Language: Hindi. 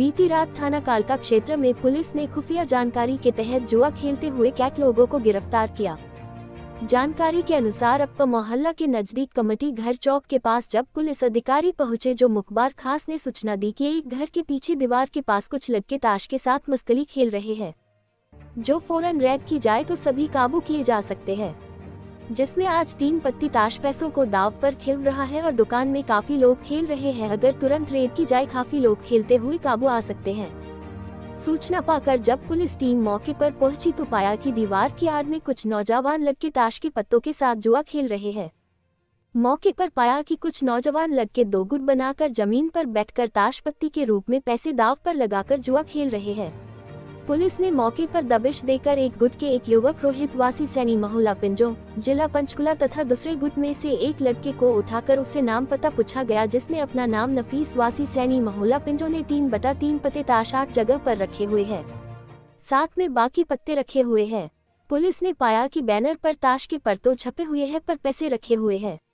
बीती रात थाना कालका क्षेत्र में पुलिस ने खुफिया जानकारी के तहत जुआ खेलते हुए 8 लोगों को गिरफ्तार किया। जानकारी के अनुसार अप्पा मोहल्ला के नजदीक कमेटी घर चौक के पास जब पुलिस अधिकारी पहुंचे जो मुखबार खास ने सूचना दी कि एक घर के पीछे दीवार के पास कुछ लड़के ताश के साथ मस्कली खेल रहे हैं, जो फौरन रेड की जाए तो सभी काबू किए जा सकते हैं, जिसमें आज 3 पत्ती ताश पैसों को दाव पर खेल रहा है और दुकान में काफी लोग खेल रहे हैं। अगर तुरंत रेड की जाए काफी लोग खेलते हुए काबू आ सकते हैं। सूचना पाकर जब पुलिस टीम मौके पर पहुंची तो पाया कि दीवार की आड़ में कुछ नौजवान लड़के ताश के पत्तों के साथ जुआ खेल रहे हैं। मौके पर पाया कि कुछ नौजवान लड़के 2 गुट बनाकर जमीन पर बैठकर ताश पत्ती के रूप में पैसे दाव पर लगाकर जुआ खेल रहे हैं। पुलिस ने मौके पर दबिश देकर एक गुट के एक युवक रोहित वासी सैनी मोहल्ला पिंजो जिला पंचकुला तथा दूसरे गुट में से एक लड़के को उठाकर उससे नाम पता पूछा गया, जिसने अपना नाम नफीस वासी सैनी मोहल्ला पिंजो ने 3/3 पत्ते ताश 8 जगह पर रखे हुए हैं, साथ में बाकी पत्ते रखे हुए हैं। पुलिस ने पाया कि बैनर पर ताश के पत्तों छपे हुए हैं पर पैसे रखे हुए हैं।